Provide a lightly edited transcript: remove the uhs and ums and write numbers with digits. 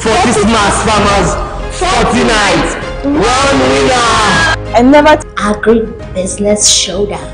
40 smart farmers, 40 nights, one winner. I never Agri Business Showdown.